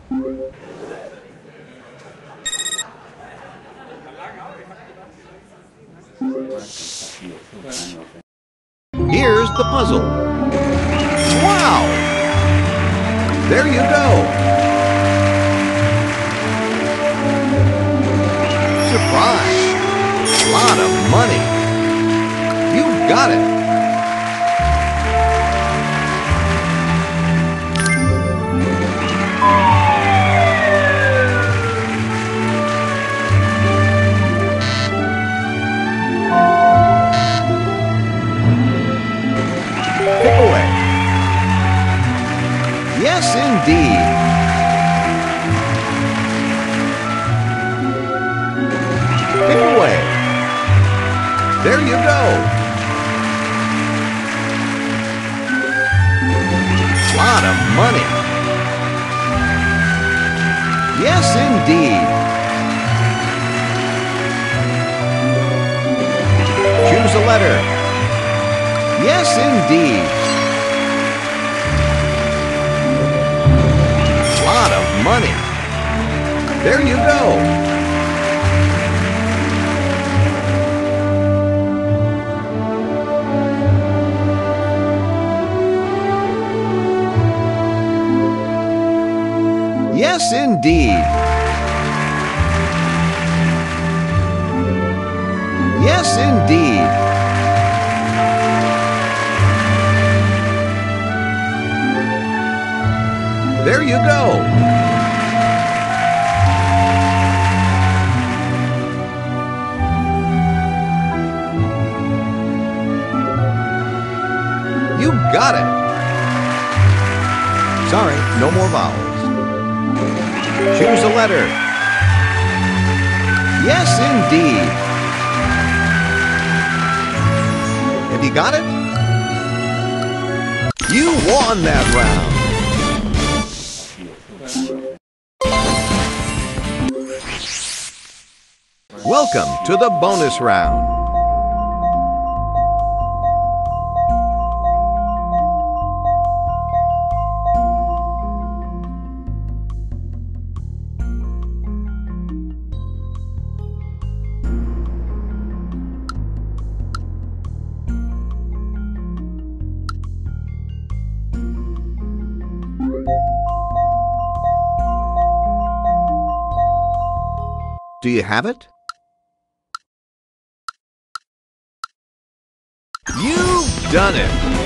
Here's the puzzle. Wow! There you go. Surprise! A lot of money. You got it. Pick away. Yes, indeed. Pick away. There you go. Lot of money. Yes, indeed. Choose a letter. Yes, indeed. Lot of money. There you go. Yes, indeed. Yes, indeed. There you go. You got it. Sorry, no more vowels. Choose a letter. Yes, indeed. Have you got it? You won that round. Welcome to the bonus round. Do you have it? You've done it!